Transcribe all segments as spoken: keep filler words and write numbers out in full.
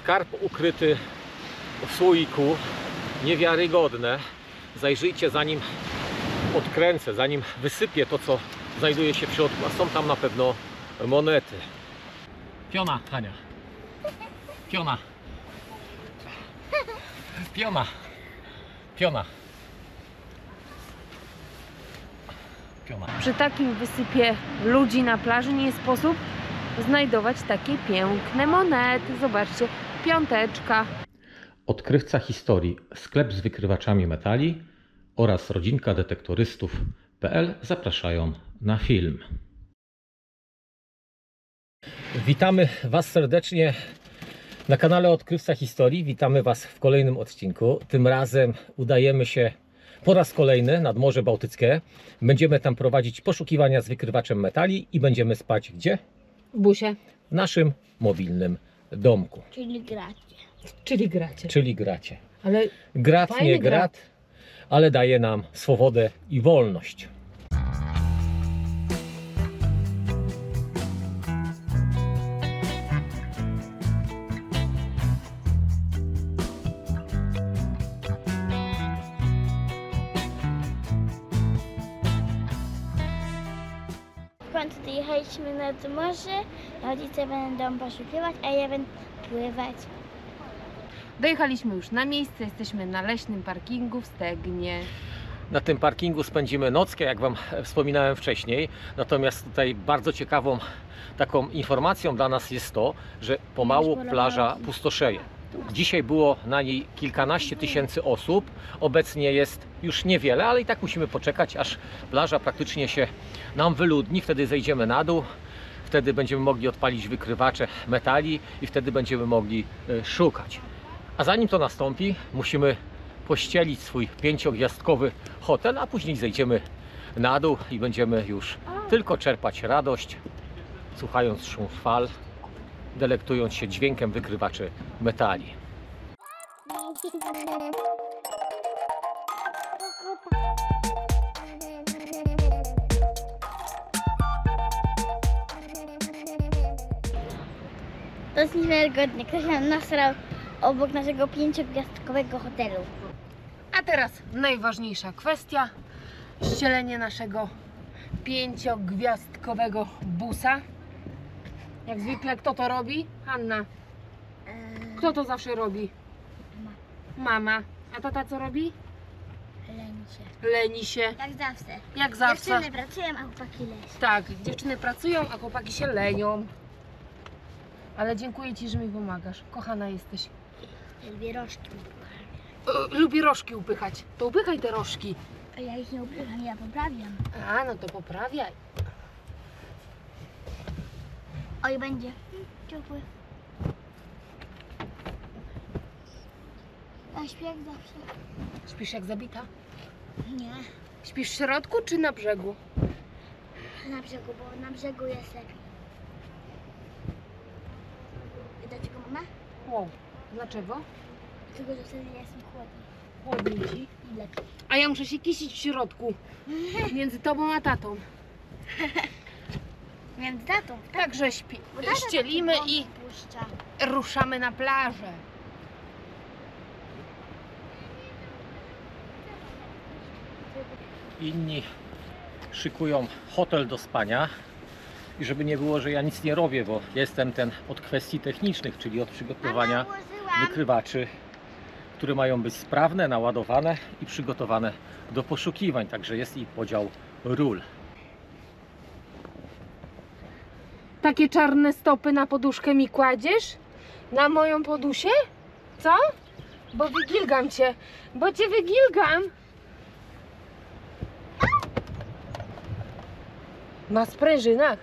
Skarb ukryty w słoiku, niewiarygodne. Zajrzyjcie, zanim odkręcę, zanim wysypię to, co znajduje się w środku, a są tam na pewno monety. Piona, Hania. Piona. Piona. Piona. Piona. Przy takim wysypie ludzi na plaży nie sposób znajdować takie piękne monety. Zobaczcie, piąteczka. Odkrywca historii, sklep z wykrywaczami metali oraz rodzinka detektorystów kropka p l zapraszają na film. Witamy Was serdecznie na kanale Odkrywca Historii. Witamy Was w kolejnym odcinku. Tym razem udajemy się po raz kolejny nad Morze Bałtyckie. Będziemy tam prowadzić poszukiwania z wykrywaczem metali i będziemy spać gdzie? W busie. W naszym mobilnym domku. Czyli gracie. Czyli gracie. Czyli gracie. Ale Grat, fajny nie grat, grat, ale daje nam swobodę i wolność. W końcu dojechaliśmy nad morze, rodzice będą poszukiwać, a ja będę pływać. dojechaliśmy już na miejsce, jesteśmy na leśnym parkingu w Stegnie. Na tym parkingu spędzimy nockę, jak Wam wspominałem wcześniej. Natomiast tutaj bardzo ciekawą taką informacją dla nas jest to, że pomału plaża pustoszeje. Dzisiaj było na niej kilkanaście tysięcy osób, obecnie jest już niewiele, ale i tak musimy poczekać, aż plaża praktycznie się nam wyludni. Wtedy zejdziemy na dół, wtedy będziemy mogli odpalić wykrywacze metali i wtedy będziemy mogli szukać. A zanim to nastąpi, musimy pościelić swój pięciogwiazdkowy hotel, a później zejdziemy na dół i będziemy już tylko czerpać radość, słuchając szum fal, delektując się dźwiękiem wykrywaczy metali. To jest niewiarygodne, ktoś nam nasrał obok naszego pięciogwiazdkowego hotelu. A teraz najważniejsza kwestia. Ścielenie naszego pięciogwiazdkowego busa. Jak zwykle kto to robi? Anna. Kto to zawsze robi? Mama. A tata co robi? Leni się. Leni się. Jak zawsze. Jak zawsze. Dziewczyny pracują, a chłopaki leżą. Tak, dziewczyny pracują, a chłopaki się lenią. Ale dziękuję Ci, że mi pomagasz. Kochana jesteś. Lubię rożki. E, lubię rożki upychać. To upychaj te rożki. A ja ich nie upycham, ja poprawiam. A, no to poprawiaj. Oj, będzie ciepły. A śpię jak zawsze. Śpisz jak zabita? Nie, Śpisz w środku czy na brzegu? na brzegu, bo na brzegu jest lepiej. Widać go, mama? Wow. Dlaczego? Dlatego, że wtedy ja jestem chłodny Chłodniej Ci. i lepiej. A ja muszę się kisić w środku. Między Tobą a tatą. Między tatą, tak? Także śpi. Bo tata Ścielimy taki i wąs puszcza. ruszamy na plażę. Inni szykują hotel do spania i żeby nie było, że ja nic nie robię, bo jestem ten od kwestii technicznych, czyli od przygotowania Mama, ułożyłam. wykrywaczy, które mają być sprawne, naładowane i przygotowane do poszukiwań. Także jest i podział ról. Takie czarne stopy na poduszkę mi kładziesz? Na moją podusię? Co? Bo wygilgam Cię. Bo Cię wygilgam. Na sprężynach.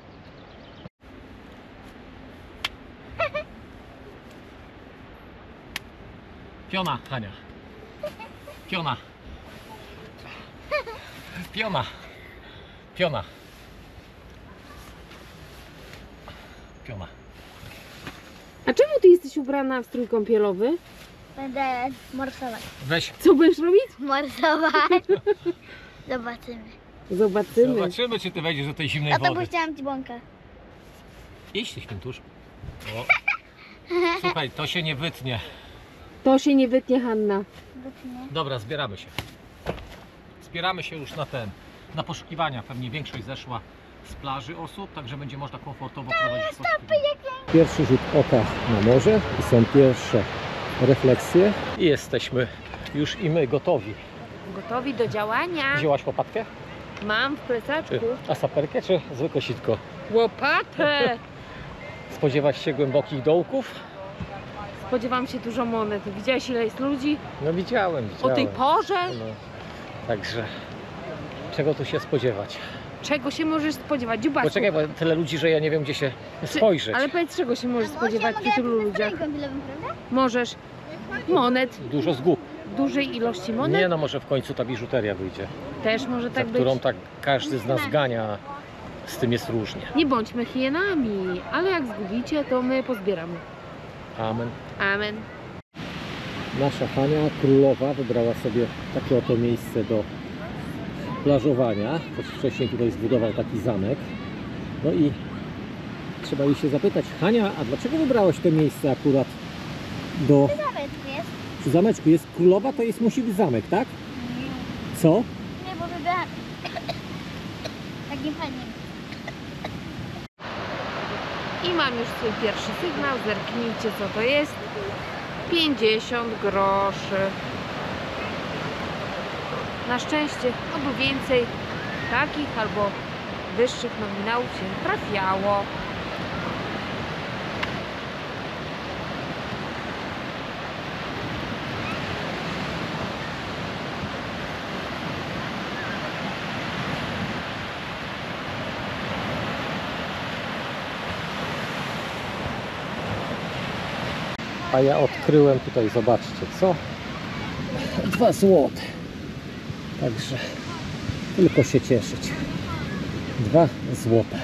Piona, Hania. Piona. Piona. Piona. Piona. A czemu Ty jesteś ubrana w strój kąpielowy? Będę morsować. Weź. Co będziesz robić? Morsować. Zobaczymy. Zobaczymy. Zobaczymy, czy ty wejdziesz do tej zimnej A to wody. puściłam ci bąkę. Idź ty, świętusz. O. Słuchaj, to się nie wytnie. To się nie wytnie, Hanna. Wytnie. Dobra, zbieramy się. Zbieramy się już na ten, na poszukiwania. Pewnie większość zeszła z plaży osób, także będzie można komfortowo prowadzić poszukiwania. Pierwszy rzut oka na morze i są pierwsze refleksje. I jesteśmy już i my gotowi. Gotowi do działania. Wzięłaś łopatkę? Mam w plecaczku Czy, a saperkę, czy zwykłe sitko? łopatę. Spodziewać się głębokich dołków? Spodziewam się dużo monet. Widziałeś, ile jest ludzi? No widziałem, widziałem. O tej porze? No, także czego tu się spodziewać? Czego się możesz spodziewać? Dziubasku. Poczekaj, bo tyle ludzi, że ja nie wiem, gdzie się spojrzeć. Ale powiedz, czego się możesz spodziewać przy tylu ludziach? Kąpielowym, prawda? Możesz monet, Dużo zgub. dużej ilości monet. Nie no, może w końcu ta biżuteria wyjdzie, Też może za tak być. którą tak każdy z nas gania. Z tym jest różnie. Nie bądźmy hienami, ale jak zgubicie, to my pozbieramy. Amen. Amen. Nasza Hania Królowa wybrała sobie takie oto miejsce do plażowania. Choć wcześniej tutaj zbudował taki zamek. No i trzeba jej się zapytać, Hania, a dlaczego wybrałaś to miejsce akurat do... Zameczku jest. Przy zameczku jest królowa, to jest musi być zamek, tak? Co? Nie, bo wybrałam takim fajnym. I mam już swój pierwszy sygnał. Zerknijcie, co to jest. pięćdziesiąt groszy. Na szczęście, albo więcej takich, albo wyższych nominałów się trafiało. A ja odkryłem tutaj, zobaczcie, co? Dwa złote. Także tylko się cieszyć. Dwa złote.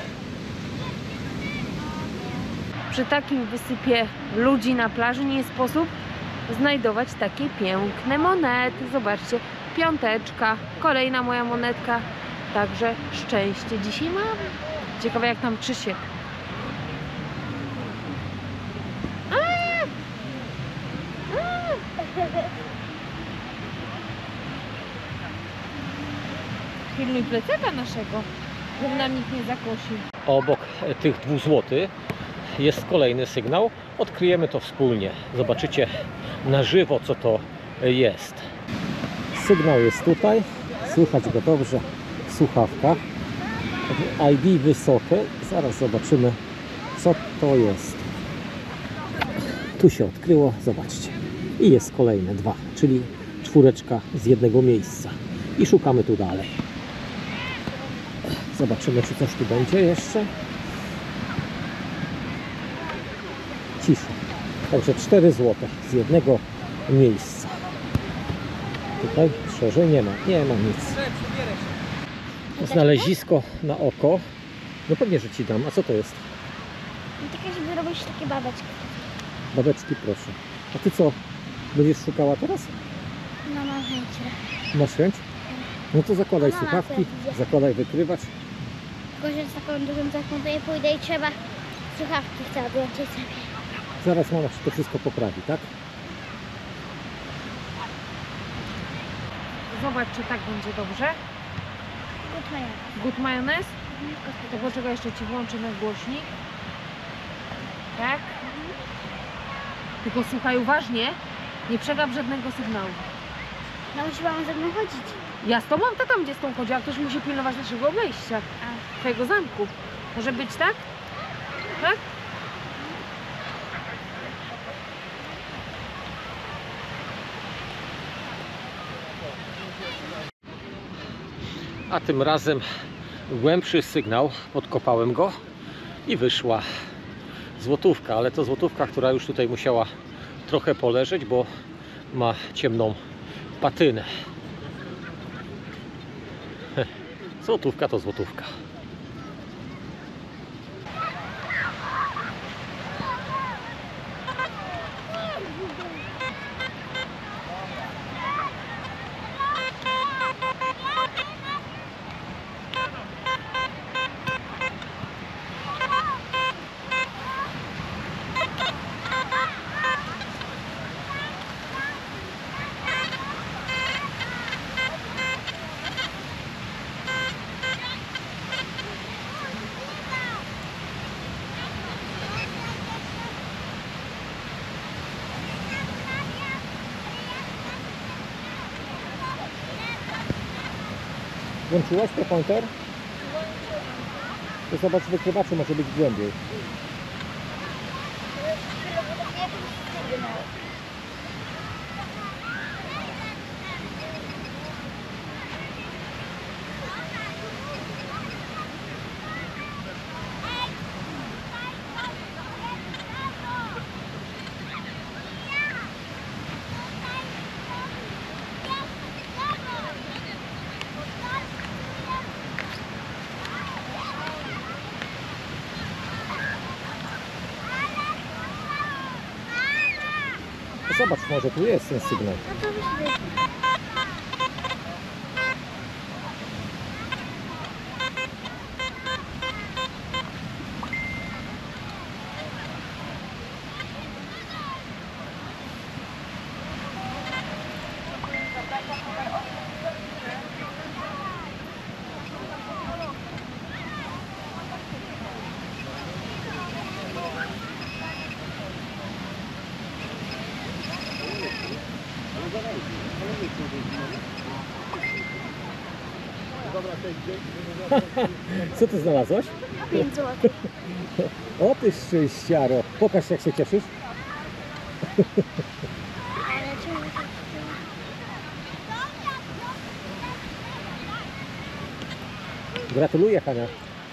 Przy takim wysypie ludzi na plaży nie sposób znajdować takie piękne monety. Zobaczcie, piąteczka, kolejna moja monetka. Także szczęście dzisiaj mam. Ciekawe, jak tam Krzysiek. Pilnuj plecaka naszego, żeby nam nikt nie zakosił. Obok tych dwóch złotych jest kolejny sygnał. Odkryjemy to wspólnie. Zobaczycie na żywo, co to jest. Sygnał jest tutaj. Słychać go dobrze w słuchawkach. I D wysokie. Zaraz zobaczymy, co to jest. Tu się odkryło. Zobaczcie. I jest kolejne dwa, czyli czwóreczka z jednego miejsca. I szukamy tu dalej. Zobaczymy, czy coś tu będzie jeszcze. Cisza. Także cztery złote z jednego miejsca. Tutaj szerzej nie ma. Nie ma nic. Znalezisko na oko. No pewnie, że ci dam. A co to jest? Tylko żeby robić takie babeczki. Babeczki, proszę. A ty co? Będziesz szukała teraz? No mam chęć. Masz chęć? No to zakładaj Mama słuchawki, pewnie. zakładaj wykrywacz. Tylko, że z taką dużą zachmą to nie pójdę i trzeba słuchawki chcę odłączyć sobie. Zaraz mama ci to wszystko poprawi, tak? Zobacz, czy tak będzie dobrze. Good mają. Good majonez? To poczekaj, jeszcze ci włączę na głośnik. Tak? Tylko słuchaj uważnie, nie przegap żadnego sygnału. No musi mama ze mną chodzić. Ja z tobą, to tam gdzie z tą chodzi, a ktoś musi pilnować naszego obejścia, A. twojego zamku. Może być tak? Tak? A tym razem głębszy sygnał, podkopałem go i wyszła złotówka, ale to złotówka, która już tutaj musiała trochę poleżeć, bo ma ciemną patynę. Złotówka to złotówka. Włączyłaś to pointer? To zobacz, w wykrywaczu może być głębiej. Zobacz, może tu jest ten sygnał. No to wyślij. Co ty znalazłaś? pięć złotych. O ty szczęściaro. Pokaż, jak się cieszysz. Ale czemu tak? Gratuluję, Hania.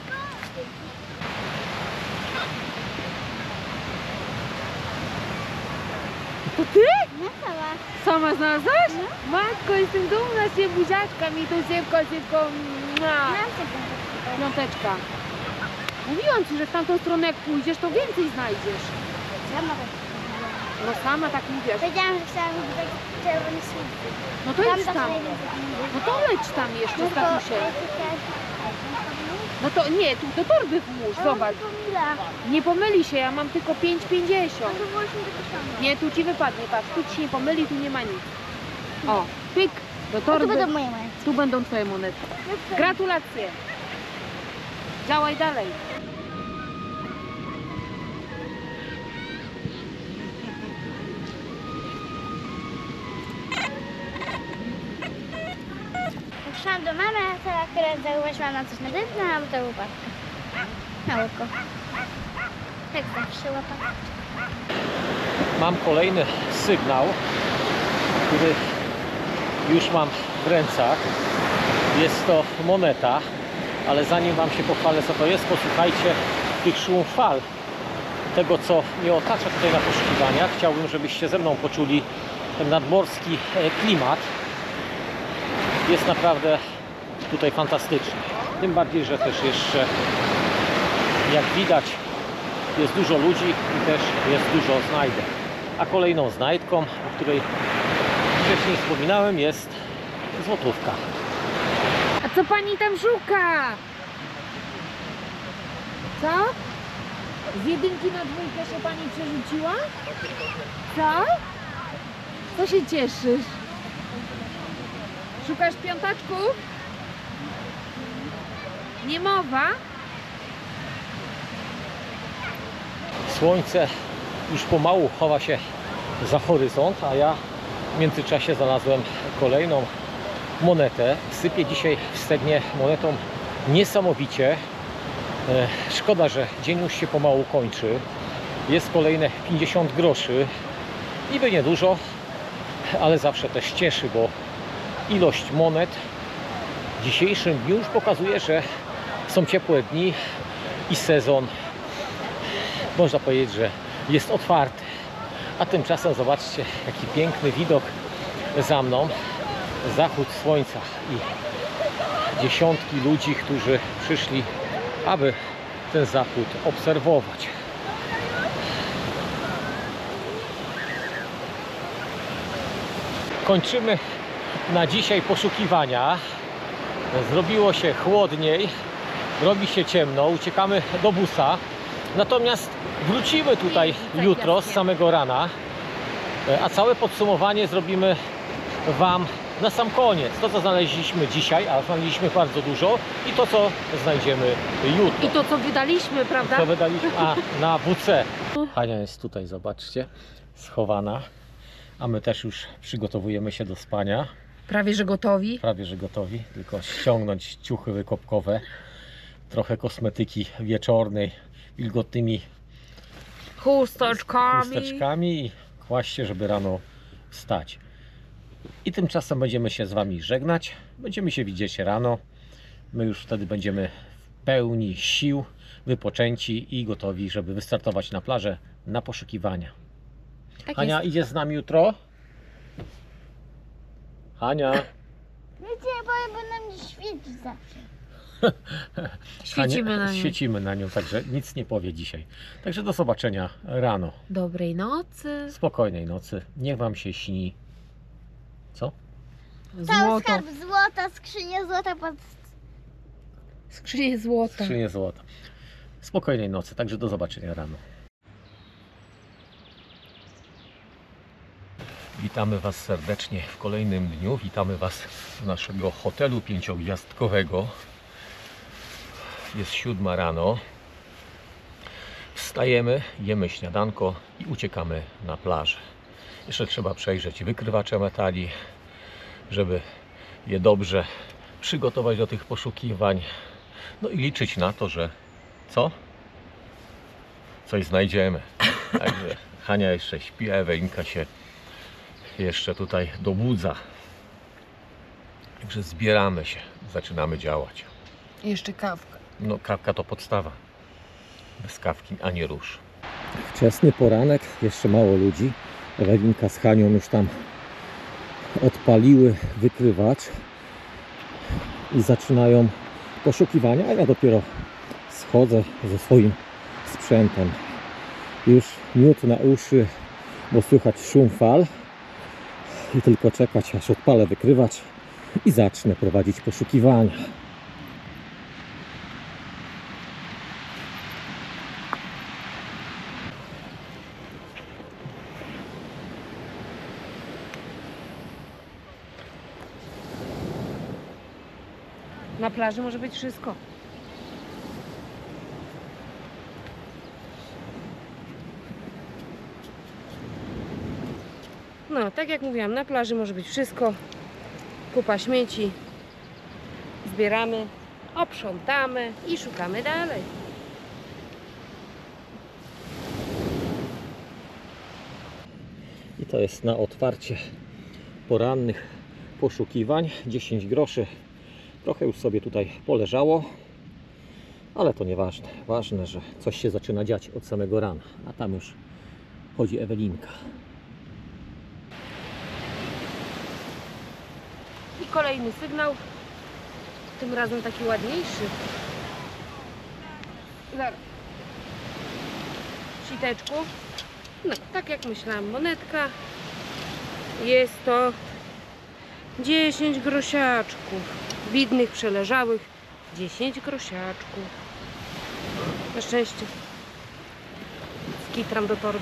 To ty? No cała. Sama znalazłaś? Matko, jestem dumna z ciebie, buziaczka mi to siewko, siewko. Mam Mua. tego. Piąteczka. Mówiłam ci, że w tamtą stronę jak pójdziesz, to więcej znajdziesz. Ja mogę. No sama tak mówiłaś. Powiedziałam, że chciałam wybrać czerwony słupy. No to idź Tam tam. to najwięcej pieniędzy. No to leć tam jeszcze, No to Stasiusiem. ja chciałam- No to nie, tu do torby włóż, A, zobacz. to mila. Nie pomyli się, ja mam tylko pięć pięćdziesiąt. No to właśnie tylko tam. Nie, tu ci wypadnie, patrz, tu ci się nie pomyli, tu nie ma nic. O, pyk, do No to torby. będą moje monety. Tu będą twoje monety. Gratulacje. Działaj dalej. Poszłam do mamy, a to akurat zauważyłam na coś nadętne, a to łopatka. Na oko. Jak zawsze łopatka. Mam kolejny sygnał, który już mam w rękach. Jest to moneta, ale zanim Wam się pochwalę, co to jest, posłuchajcie tych szumów fal, tego, co mnie otacza tutaj na poszukiwaniach. Chciałbym, żebyście ze mną poczuli ten nadmorski e, klimat. Jest naprawdę tutaj fantastycznie. Tym bardziej, że też jeszcze, jak widać, jest dużo ludzi i też jest dużo znajdek. A kolejną znajdką, o której wcześniej wspominałem, jest złotówka. A co pani tam szuka? Co? Z jedynki na dwójkę się pani przerzuciła? Co? Co się cieszysz? Szukasz piątaczków? Nie mowa? Słońce już pomału chowa się za horyzont, a ja w międzyczasie znalazłem kolejną monetę. Sypię dzisiaj w Stegnie monetą niesamowicie. E, Szkoda, że dzień już się pomału kończy. Jest kolejne pięćdziesiąt groszy. Niby niedużo, ale zawsze też cieszy, bo ilość monet w dzisiejszym dniu już pokazuje, że są ciepłe dni i sezon, można powiedzieć, że jest otwarty. A tymczasem zobaczcie, jaki piękny widok za mną. Zachód słońca i dziesiątki ludzi, którzy przyszli, aby ten zachód obserwować. Kończymy na dzisiaj poszukiwania. Zrobiło się chłodniej, robi się ciemno, uciekamy do busa. Natomiast wrócimy tutaj jutro z samego rana, a całe podsumowanie zrobimy Wam na sam koniec. To, co znaleźliśmy dzisiaj, a znaleźliśmy bardzo dużo, i to, co znajdziemy jutro. I to, co wydaliśmy, prawda? Co wydaliśmy? A, na W C. Hania jest tutaj, zobaczcie, schowana. A my też już przygotowujemy się do spania. Prawie że gotowi. Prawie że gotowi, tylko ściągnąć ciuchy wykopkowe, trochę kosmetyki wieczornej, wilgotnymi Chusteczkami. chusteczkami i kłaść się, żeby rano wstać. I tymczasem będziemy się z Wami żegnać. Będziemy się widzieć rano. My już wtedy będziemy w pełni sił, wypoczęci i gotowi, żeby wystartować na plażę na poszukiwania. Tak Hania, jest. idzie z nami jutro? Hania. Wiecie, bo bo na mnie świeci zawsze. Świecimy Hania, na nią. Świecimy na nią, także nic nie powie dzisiaj. Także do zobaczenia rano. Dobrej nocy. Spokojnej nocy. Niech Wam się śni. Co? Cały Złoto. skarb złota, skrzynia złota pod... Skrzynie złota. Skrzynię złota. Spokojnej nocy, także do zobaczenia rano. Witamy Was serdecznie w kolejnym dniu. Witamy Was z naszego hotelu pięciogwiazdkowego. Jest siódma rano. Wstajemy, jemy śniadanko i uciekamy na plażę. Jeszcze trzeba przejrzeć wykrywacze metali, żeby je dobrze przygotować do tych poszukiwań. No i liczyć na to, że co? Coś znajdziemy. Także Hania jeszcze śpi, a Ewelinka się jeszcze tutaj dobudza. Także zbieramy się, zaczynamy działać. Jeszcze kawka. No kawka to podstawa. Bez kawki ani rusz. Wczesny poranek, jeszcze mało ludzi. Ewelinka z Hanią już tam odpaliły wykrywacz i zaczynają poszukiwania, a ja dopiero schodzę ze swoim sprzętem. Już miód na uszy, bo słychać szum fal i tylko czekać, aż odpalę wykrywacz i zacznę prowadzić poszukiwania. Na plaży może być wszystko. No, tak jak mówiłam, na plaży może być wszystko. Kupa śmieci. Zbieramy, oprzątamy i szukamy dalej. I to jest na otwarcie porannych poszukiwań. dziesięć groszy. Trochę już sobie tutaj poleżało, ale to nieważne. Ważne, że coś się zaczyna dziać od samego rana, a tam już chodzi Ewelinka. I kolejny sygnał. Tym razem taki ładniejszy. Zaraz. W siteczku. No, tak jak myślałam, monetka. Jest to dziesięć grosiaczków. Widnych, przeleżałych. dziesięć grosiaczków. Na szczęście. Skitram do torby.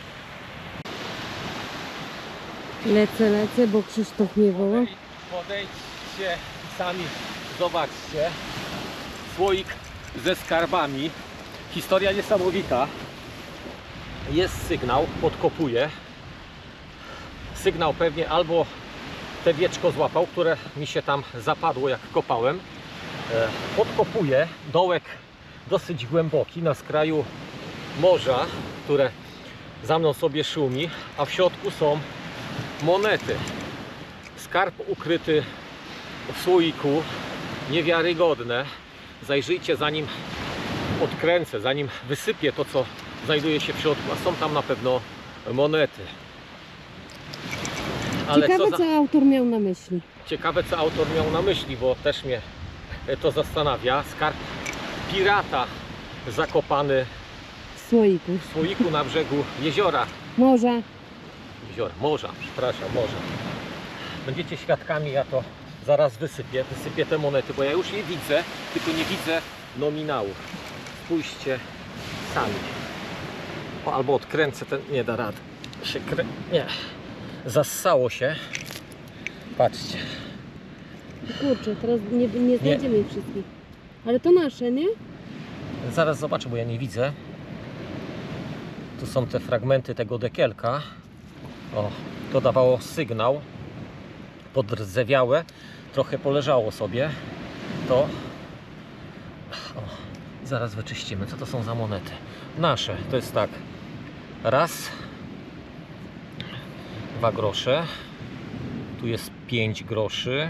Lecę, lecę, bo Krzysztof mnie woła. Podejdźcie sami, zobaczcie. Słoik ze skarbami. Historia niesamowita. Jest sygnał, podkopuję. Sygnał pewnie albo te wieczko złapał, które mi się tam zapadło jak kopałem. Podkopuję. Dołek dosyć głęboki, na skraju morza, które za mną sobie szumi, a w środku są monety. Skarb ukryty w słoiku, niewiarygodne. Zajrzyjcie, zanim odkręcę, zanim wysypię to, co znajduje się w środku, a są tam na pewno monety. Ale Ciekawe, co, za... co autor miał na myśli. Ciekawe, co autor miał na myśli, bo też mnie to zastanawia. Skarb pirata zakopany W słoiku. w słoiku na brzegu jeziora. Morza. Jeziora, morza, przepraszam, morza. Będziecie świadkami, ja to zaraz wysypię, wysypię te monety, bo ja już je widzę, tylko nie widzę nominałów. Spójrzcie sami. O, albo odkręcę ten, nie da rady. Się krę... Nie. Zassało się. Patrzcie. Kurczę, teraz nie, nie znajdziemy ich wszystkich. Ale to nasze, nie? Zaraz zobaczę, bo ja nie widzę. Tu są te fragmenty tego dekielka. O, to dawało sygnał. podrdzewiałe, trochę poleżało sobie, to o, zaraz wyczyścimy. Co to są za monety? Nasze, to jest tak, raz, dwa grosze, tu jest pięć groszy,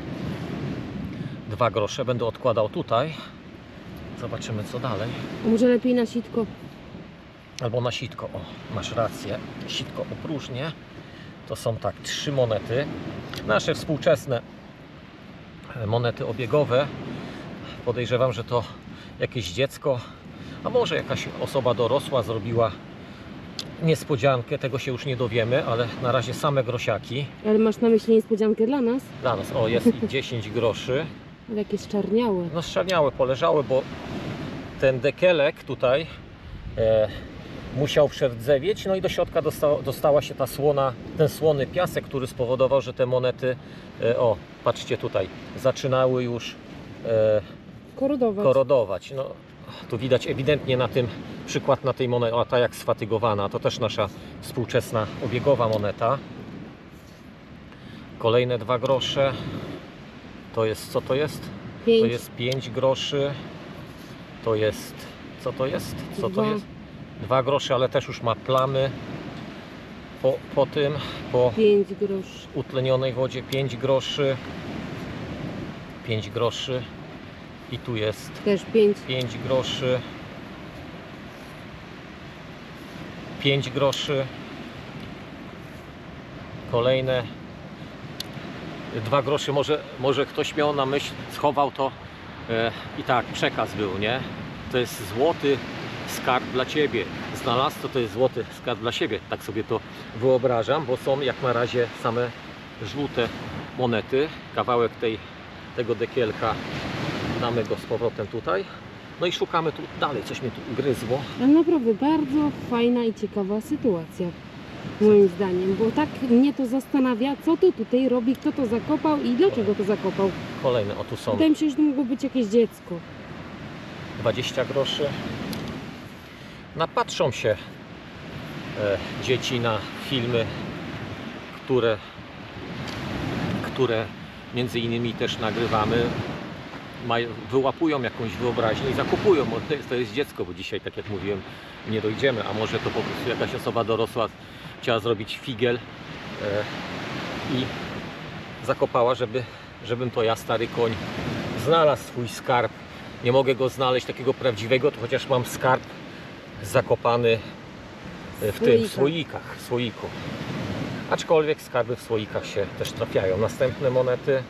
dwa grosze, będę odkładał tutaj, zobaczymy co dalej. A może lepiej na sitko? Albo na sitko, o, masz rację, sitko opróżnie. To są tak, trzy monety, nasze współczesne monety obiegowe. Podejrzewam, że to jakieś dziecko, a może jakaś osoba dorosła zrobiła niespodziankę, tego się już nie dowiemy, ale na razie same grosiaki. Ale masz na myśli niespodziankę dla nas? Dla nas, o, jest i dziesięć groszy. Ale jakie szczarniałe. No szczerniałe, poleżały, bo ten dekelek tutaj e, musiał przerdzewieć, no i do środka dostała, dostała się ta słona, ten słony piasek, który spowodował, że te monety, e, o, patrzcie tutaj, zaczynały już e, Korodować. korodować. No, tu widać ewidentnie na tym, przykład na tej monecie, a ta jak sfatygowana, to też nasza współczesna obiegowa moneta. Kolejne dwa grosze, to jest, co to jest? Pięć. To jest pięć groszy, to jest, co to jest? Co to Dwa. jest? dwa grosze, ale też już ma plamy po, po tym, po Pięć groszy. utlenionej wodzie. pięć groszy, pięć groszy i tu jest Też pięć. pięć groszy, pięć groszy, kolejne dwa groszy. Może, może ktoś miał na myśl, schował to e, i tak, przekaz był, nie? To jest złoty skarb dla Ciebie. Znalazł to, to jest złoty skarb dla siebie. Tak sobie to wyobrażam, bo są jak na razie same żółte monety. Kawałek tej, tego dekielka damy go z powrotem tutaj. No i szukamy tu dalej, coś mnie tu ugryzło. Ale naprawdę bardzo fajna i ciekawa sytuacja. Moim zdaniem, bo tak mnie to zastanawia, co to tutaj robi, kto to zakopał i dlaczego to zakopał. Kolejne, o tu są Wydaje mi się, że to mogło być jakieś dziecko. dwadzieścia groszy. Napatrzą się e, dzieci na filmy, które, które między innymi też nagrywamy. Maj, wyłapują jakąś wyobraźnię i zakupują, bo to jest, to jest dziecko, bo dzisiaj, tak jak mówiłem, nie dojdziemy, a może to po prostu jakaś osoba dorosła chciała zrobić figiel e, i zakopała, żeby, żebym to ja, stary koń, znalazł swój skarb. Nie mogę go znaleźć takiego prawdziwego, to chociaż mam skarb zakopany w tym, w słoikach, w słoiku. Aczkolwiek skarby w słoikach się też trafiają. Następne monety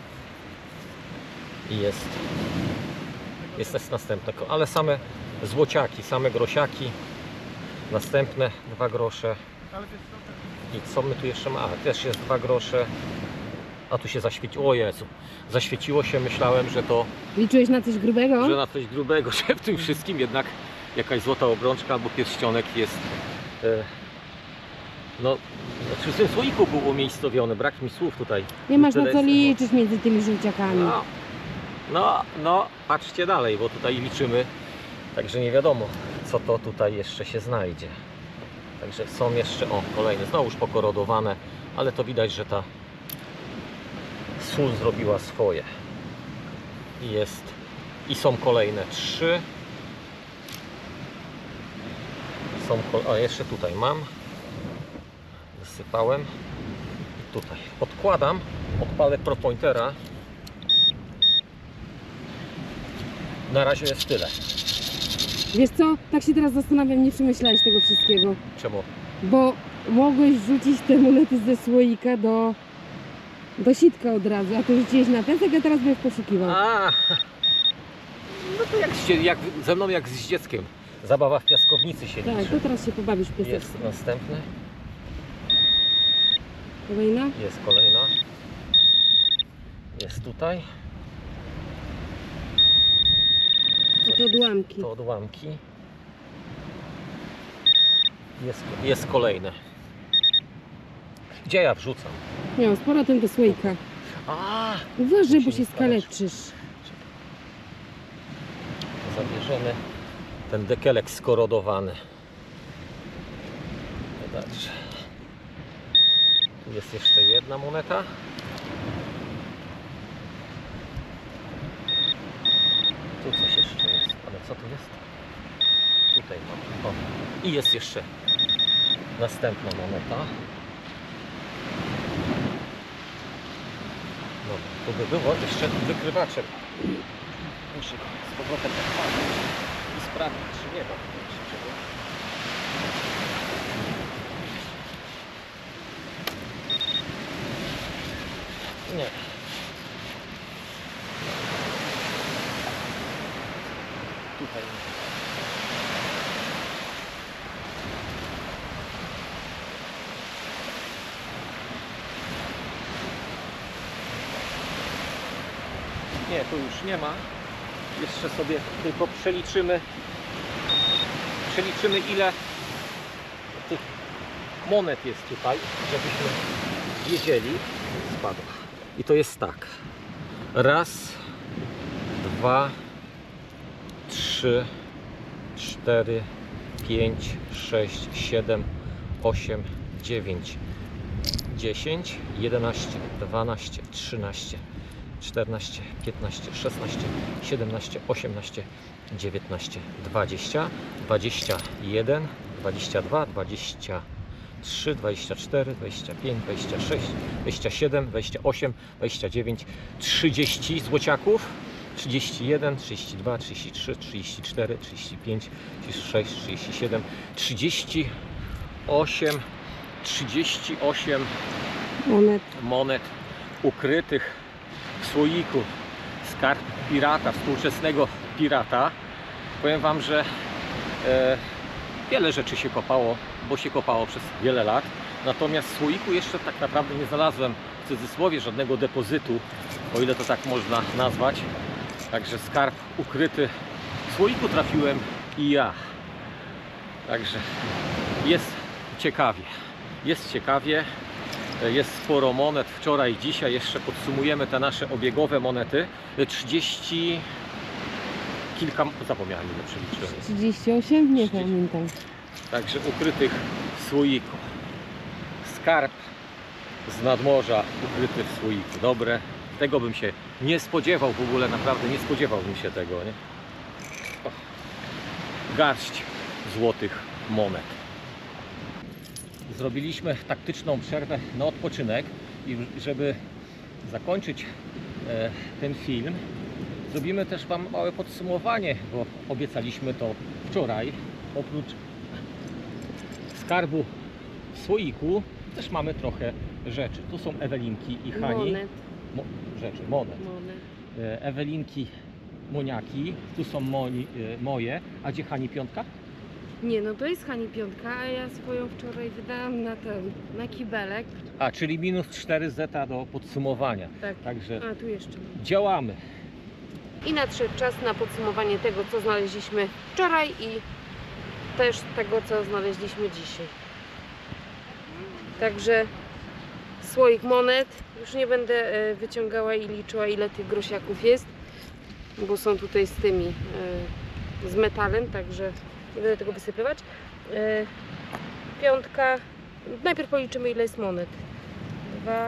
i jest, jest też następne, ale same złociaki, same grosiaki. Następne dwa grosze. I co my tu jeszcze mamy? A, też jest dwa grosze. A tu się zaświeciło. O Jezu, zaświeciło się, myślałem, że to Liczyłeś na coś grubego? że na coś grubego, że w tym wszystkim jednak jakaś złota obrączka albo pierścionek jest. E, no, znaczy w tym słoiku był umiejscowiony, brak mi słów tutaj. Nie masz na Tyle co jest- liczyć między tymi żółciakami. No, no, no, patrzcie dalej, bo tutaj liczymy, także nie wiadomo, co to tutaj jeszcze się znajdzie. Także są jeszcze, o, kolejne, znowuż pokorodowane, ale to widać, że ta sól zrobiła swoje. I jest, i są kolejne trzy. Są, o, jeszcze tutaj mam. Wysypałem. I tutaj odkładam, odpalę ProPointera. Na razie jest tyle. Wiesz co? Tak się teraz zastanawiam, nie przemyślałeś tego wszystkiego. Czemu? Bo mogłeś rzucić te monety ze słoika do, do sitka od razu, a to rzuciłeś na piasek, a teraz będziesz poszukiwał. A, no to jak, z dzie- jak ze mną jak z dzieckiem. Zabawa w piaskownicy się Tak, liczy. to teraz się pobawisz w piaseczku. Jest następny. Kolejna? Jest kolejna. Jest tutaj. A to odłamki. To odłamki. Jest, jest kolejne. Gdzie ja wrzucam? Miał z powrotem do słoika. A, Uważaj, bo Musi się nie spadać. skaleczysz. zabierzemy ten dekelek skorodowany. Dobrze. Tu jest jeszcze jedna moneta. Tu coś jeszcze jest, ale co tu jest? Tutaj mam. O. I jest jeszcze następna moneta. No, to by było jeszcze wykrywaczem. Muszę z powrotem odpalić i sprawdzić, czy nie ma tutaj jeszcze czegoś. Nie. Tutaj nie. Nie, tu już nie ma. Jeszcze sobie tylko przeliczymy przeliczymy ile tych monet jest tutaj, żebyśmy wiedzieli. Spadła. I to jest tak. Raz, dwa, trzy, cztery, pięć, sześć, siedem, osiem, dziewięć, dziesięć, jedenaście, dwanaście, trzynaście, czternaście, piętnaście, szesnaście, siedemnaście, osiemnaście, dziewiętnaście, dwadzieścia, dwadzieścia jeden, dwadzieścia dwa, dwadzieścia trzy, dwadzieścia cztery, dwadzieścia pięć, dwadzieścia sześć, dwadzieścia siedem, dwadzieścia osiem, dwadzieścia dziewięć, trzydzieści złociaków, trzydzieści jeden, trzydzieści dwa, trzydzieści trzy, trzydzieści cztery, trzydzieści pięć, trzydzieści sześć, trzydzieści siedem, trzydzieści osiem, trzydzieści osiem Monet. monet ukrytych w słoiku. Skarb pirata, współczesnego pirata. Powiem Wam, że e, wiele rzeczy się kopało, bo się kopało przez wiele lat. Natomiast w słoiku jeszcze tak naprawdę nie znalazłem w cudzysłowie żadnego depozytu, o ile to tak można nazwać. Także skarb ukryty w słoiku trafiłem i ja. Także jest ciekawie. Jest ciekawie. Jest sporo monet. Wczoraj, dzisiaj jeszcze podsumujemy te nasze obiegowe monety. trzydzieści kilka, zapomniałem ile przeliczyłem. trzydzieści osiem? Nie trzydzieści. pamiętam. Także ukrytych w słoiku. Skarb z nadmorza ukryty w słoiku. Dobre. Tego bym się nie spodziewał w ogóle, naprawdę nie spodziewałbym się tego, nie? O. Garść złotych monet. Zrobiliśmy taktyczną przerwę na odpoczynek i żeby zakończyć e, ten film, zrobimy też Wam małe podsumowanie, bo obiecaliśmy to wczoraj. Oprócz skarbu w słoiku też mamy trochę rzeczy. Tu są Ewelinki i Hani. Monet. Mo rzeczy, monet. Monet. E, Ewelinki, Moniaki. Tu są moni, e, moje. A gdzie Hani piątka? Nie, no to jest Hani piątka, a ja swoją wczoraj wydałam na ten, na kibelek. A, czyli minus cztery zeta do podsumowania. Tak. Także A tu jeszcze mam. działamy. I nadszedł czas na podsumowanie tego, co znaleźliśmy wczoraj i też tego, co znaleźliśmy dzisiaj. Także słoik monet. Już nie będę e, wyciągała i liczyła, ile tych grosiaków jest, bo są tutaj z tymi, e, z metalem, także nie będę tego wysypywać. E, piątka. Najpierw policzymy, ile jest monet. Dwa,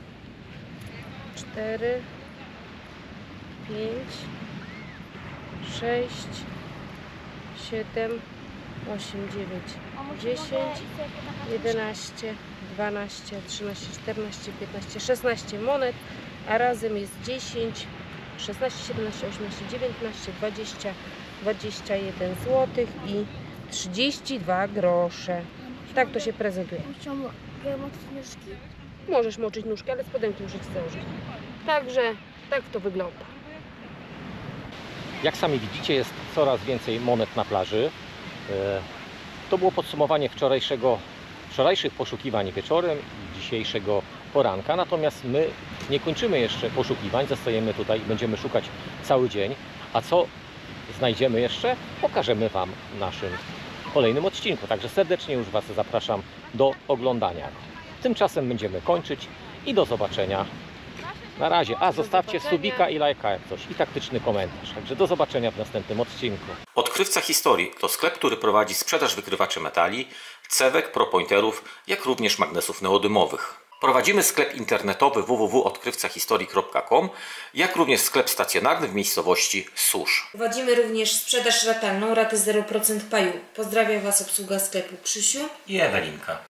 cztery, pięć, sześć, siedem, osiem, dziewięć, dziesięć, jedenaście, dwanaście, trzynaście, czternaście, piętnaście, szesnaście monet, a razem jest dziesięć, szesnaście, siedemnaście, osiemnaście, dziewiętnaście, dwadzieścia, dwadzieścia jeden złotych i trzydzieści dwa grosze. Tak to się prezentuje. Możesz moczyć nóżki, ale spodenki muszę Ci założyć. Także tak to wygląda. Jak sami widzicie, jest coraz więcej monet na plaży. To było podsumowanie wczorajszego, wczorajszych poszukiwań wieczorem i dzisiejszego poranka. Natomiast my nie kończymy jeszcze poszukiwań, zostajemy tutaj i będziemy szukać cały dzień. A co znajdziemy jeszcze, pokażemy Wam w naszym kolejnym odcinku. Także serdecznie już Was zapraszam do oglądania. Tymczasem będziemy kończyć i do zobaczenia. Na razie. A zostawcie subika i lajka jak coś i taktyczny komentarz. Także do zobaczenia w następnym odcinku. Odkrywca Historii to sklep, który prowadzi sprzedaż wykrywaczy metali, cewek, propointerów, jak również magnesów neodymowych. Prowadzimy sklep internetowy w w w kropka odkrywca historii kropka com, jak również sklep stacjonarny w miejscowości Susz. Prowadzimy również sprzedaż ratalną, raty zero procent paju. Pozdrawiam Was obsługa sklepu Krzysiu I Ewelinka.